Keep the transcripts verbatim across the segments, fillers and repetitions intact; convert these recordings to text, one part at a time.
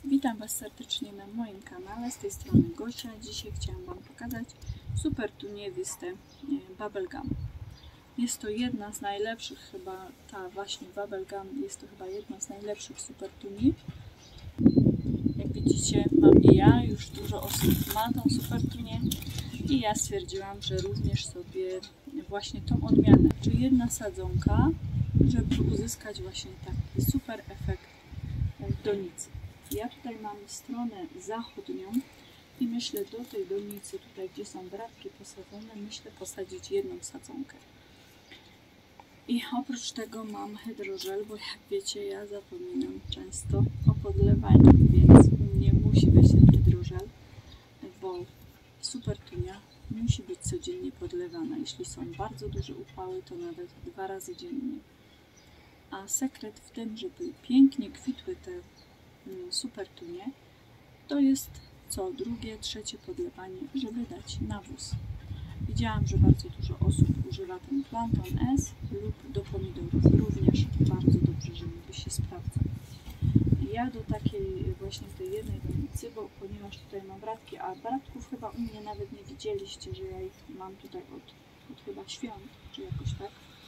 Witam Was serdecznie na moim kanale, z tej strony Gosia. Dzisiaj chciałam Wam pokazać Supertunię Vistę Bubblegum. Jest to jedna z najlepszych, chyba ta właśnie Bubblegum jest to chyba jedna z najlepszych Supertuni. Jak widzicie, mam i ja, już dużo osób ma tą Supertunię i ja stwierdziłam, że również sobie właśnie tą odmianę, czyli jedna sadzonka, żeby uzyskać właśnie taki super efekt w donicy. Ja tutaj mam stronę zachodnią i myślę do tej donicy, tutaj gdzie są bratki posadzone, myślę posadzić jedną sadzonkę. I oprócz tego mam hydrożel, bo jak wiecie, ja zapominam często o podlewaniu, więc u mnie musi być ten hydrożel, bo Supertunia musi być codziennie podlewana. Jeśli są bardzo duże upały, to nawet dwa razy dziennie. A sekret w tym, żeby pięknie kwitły te Supertunie, to jest co drugie, trzecie podlewanie, żeby dać nawóz. Widziałam, że bardzo dużo osób używa ten Planton S lub do pomidorów. Również bardzo dobrze, żeby się sprawdza. Ja do takiej właśnie tej jednej donicy, bo ponieważ tutaj mam bratki, a bratków chyba u mnie nawet nie widzieliście, że ja ich mam tutaj od, od chyba świąt, czy jakoś tak.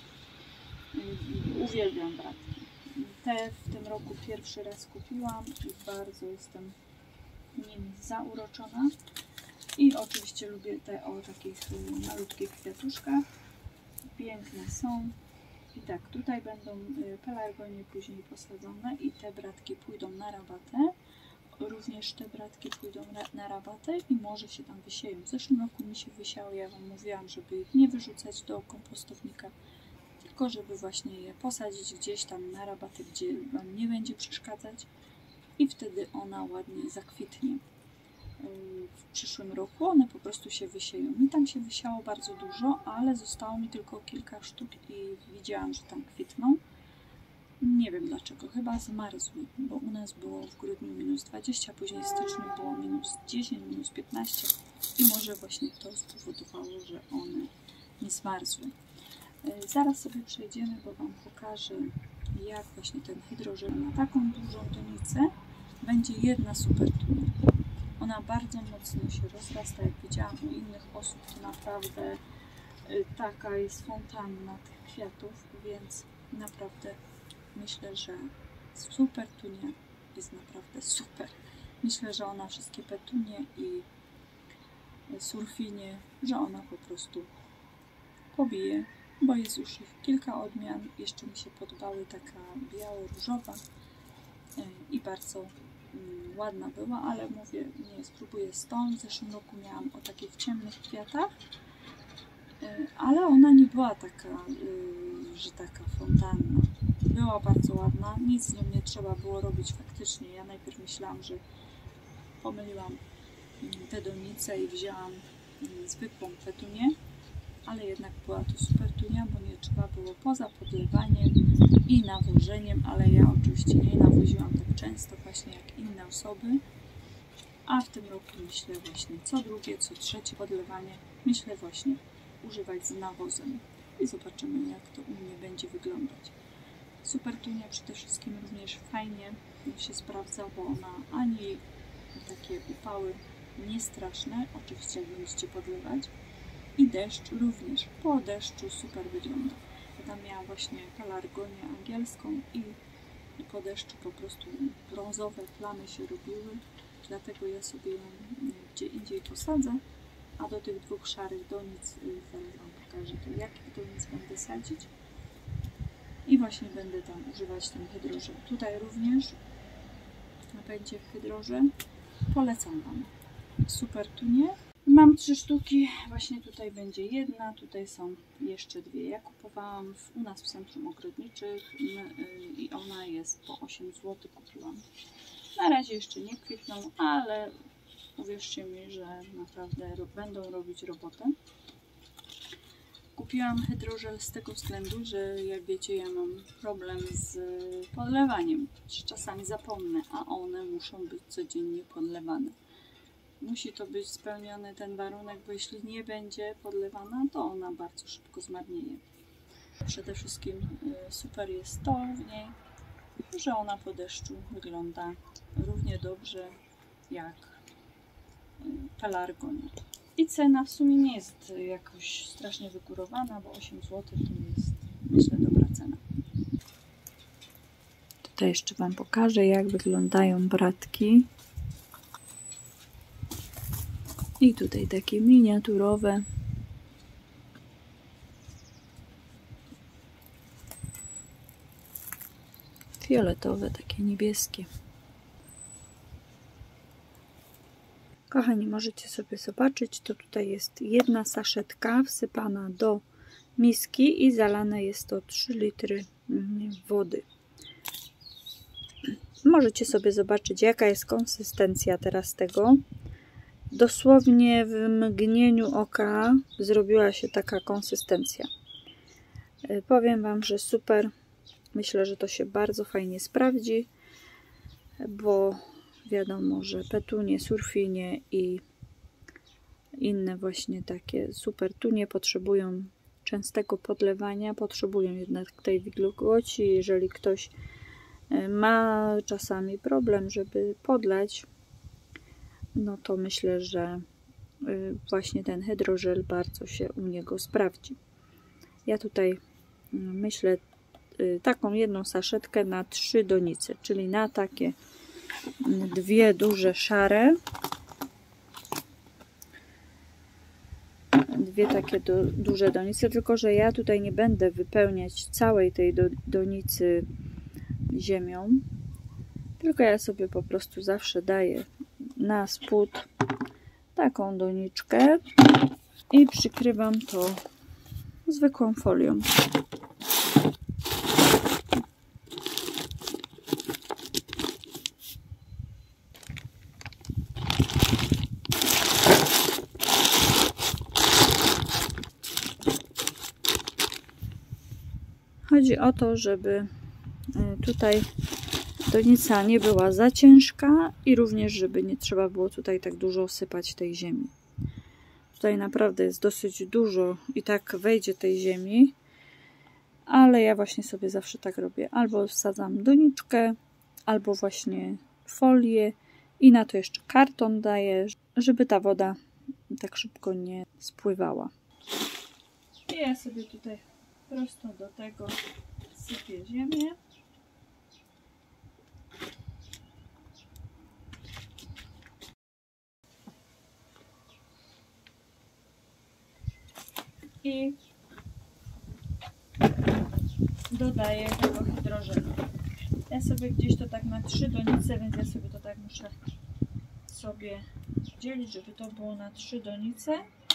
Uwielbiam bratki. Te w tym roku pierwszy raz kupiłam i bardzo jestem nimi zauroczona. I oczywiście lubię te o takich malutkich kwiatuszkach. Piękne są. I tak, tutaj będą pelargonie później posadzone i te bratki pójdą na rabatę. Również te bratki pójdą na rabatę i może się tam wysieją. W zeszłym roku mi się wysiały, ja Wam mówiłam, żeby ich nie wyrzucać do kompostownika, tylko żeby właśnie je posadzić gdzieś tam na rabaty, gdzie Wam nie będzie przeszkadzać i wtedy ona ładnie zakwitnie. W przyszłym roku one po prostu się wysieją. Mi tam się wysiało bardzo dużo, ale zostało mi tylko kilka sztuk i widziałam, że tam kwitną. Nie wiem dlaczego, chyba zmarzły, bo u nas było w grudniu minus dwadzieścia, później w styczniu było minus dziesięć, minus piętnaście i może właśnie to spowodowało, że one nie zmarzły. Zaraz sobie przejdziemy, bo Wam pokażę, jak właśnie ten hydrożel na taką dużą donicę będzie jedna Supertunia. Ona bardzo mocno się rozrasta, jak widziałam u innych osób, to naprawdę taka jest fontanna tych kwiatów, więc naprawdę myślę, że Supertunia jest naprawdę super. Myślę, że ona wszystkie petunie i surfinie, że ona po prostu pobije, bo jest już ich kilka odmian. Jeszcze mi się podobały taka biało-różowa i bardzo ładna była, ale mówię, nie, spróbuję z tą. W zeszłym roku miałam o takich ciemnych kwiatach, ale ona nie była taka, że taka fontanna. Była bardzo ładna, nic z nią nie trzeba było robić faktycznie. Ja najpierw myślałam, że pomyliłam te donice i wzięłam zwykłą petunię, ale jednak była to Supertunia, bo nie trzeba było poza podlewaniem i nawożeniem, ale ja oczywiście nie nawoziłam tak często właśnie jak inne osoby, a w tym roku myślę właśnie co drugie, co trzecie podlewanie myślę właśnie używać z nawozem i zobaczymy, jak to u mnie będzie wyglądać. Supertunia przede wszystkim również fajnie się sprawdza, bo ona ani takie upały nie straszne, oczywiście jak będziecie podlewać, i deszcz również. Po deszczu super wygląda. Ja tam miałam właśnie pelargonię angielską i po deszczu po prostu brązowe plamy się robiły, dlatego ja sobie ją gdzie indziej posadzę, a do tych dwóch szarych donic zaraz Wam pokażę, to jakich donic będę sadzić i właśnie będę tam używać ten hydrożel. Tutaj również będzie hydrożel. Polecam Wam Supertunię. Mam trzy sztuki, właśnie tutaj będzie jedna, tutaj są jeszcze dwie. Ja kupowałam w, u nas w centrum ogrodniczych i ona jest po osiem złotych kupiłam. Na razie jeszcze nie kwitną, ale uwierzcie mi, że naprawdę będą robić robotę. Kupiłam hydrożel z tego względu, że jak wiecie, ja mam problem z podlewaniem, że czasami zapomnę, a one muszą być codziennie podlewane. Musi to być spełniony ten warunek, bo jeśli nie będzie podlewana, to ona bardzo szybko zmarnieje. Przede wszystkim super jest to w niej, że ona po deszczu wygląda równie dobrze jak pelargonia. I cena w sumie nie jest jakoś strasznie wygórowana, bo osiem złotych to jest, myślę, dobra cena. Tutaj jeszcze Wam pokażę, jak wyglądają bratki. I tutaj takie miniaturowe. Fioletowe, takie niebieskie. Kochani, możecie sobie zobaczyć, to tutaj jest jedna saszetka wsypana do miski i zalane jest to trzy litry wody. Możecie sobie zobaczyć, jaka jest konsystencja teraz tego. Dosłownie w mgnieniu oka zrobiła się taka konsystencja. Powiem Wam, że super. Myślę, że to się bardzo fajnie sprawdzi, bo wiadomo, że petunie, surfinie i inne właśnie takie super tunie potrzebują częstego podlewania, potrzebują jednak tej wilgoci. Jeżeli ktoś ma czasami problem, żeby podlać, no to myślę, że właśnie ten hydrożel bardzo się u niego sprawdzi. Ja tutaj myślę taką jedną saszetkę na trzy donice, czyli na takie dwie duże szare, dwie takie do, duże donice, tylko że ja tutaj nie będę wypełniać całej tej do, donicy ziemią, tylko ja sobie po prostu zawsze daję na spód taką doniczkę i przykrywam to zwykłą folią. Chodzi o to, żeby tutaj donica nie była za ciężka i również, żeby nie trzeba było tutaj tak dużo sypać tej ziemi. Tutaj naprawdę jest dosyć dużo i tak wejdzie tej ziemi, ale ja właśnie sobie zawsze tak robię. Albo wsadzam doniczkę, albo właśnie folię i na to jeszcze karton daję, żeby ta woda tak szybko nie spływała. I ja sobie tutaj prosto do tego sypię ziemię. I dodaję tego hydrożelu. Ja sobie gdzieś to tak na trzy donice, więc ja sobie to tak muszę sobie dzielić, żeby to było na trzy donice.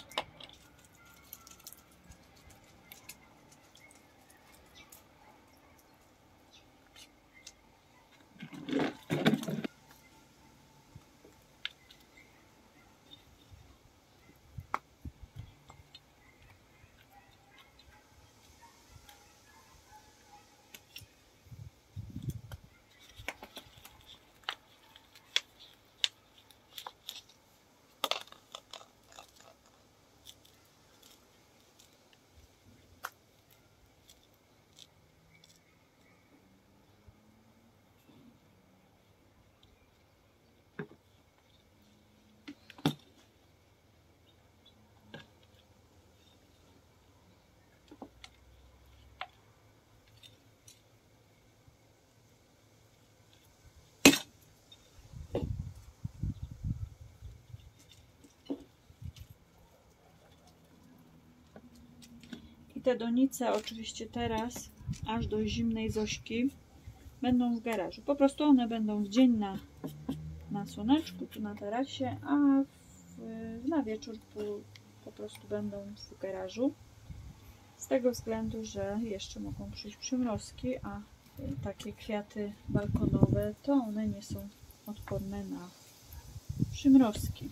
I te donice oczywiście teraz, aż do zimnej Zośki, będą w garażu. Po prostu one będą w dzień na, na słoneczku, tu na tarasie, a w, na wieczór po, po prostu będą w garażu. Z tego względu, że jeszcze mogą przyjść przymrozki, a takie kwiaty balkonowe, to one nie są odporne na przymrozki.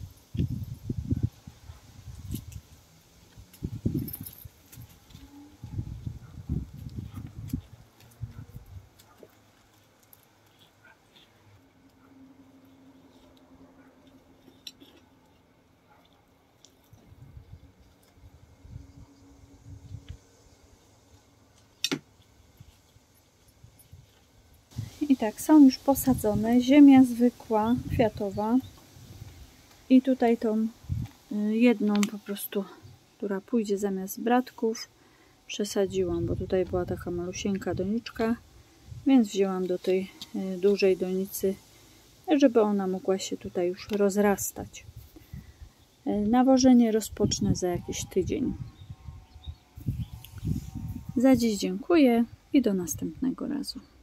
I tak, są już posadzone. Ziemia zwykła, kwiatowa. I tutaj tą jedną po prostu, która pójdzie zamiast bratków, przesadziłam, bo tutaj była taka malusieńka doniczka, więc wzięłam do tej dużej donicy, żeby ona mogła się tutaj już rozrastać. Nawożenie rozpocznę za jakiś tydzień. Za dziś dziękuję i do następnego razu.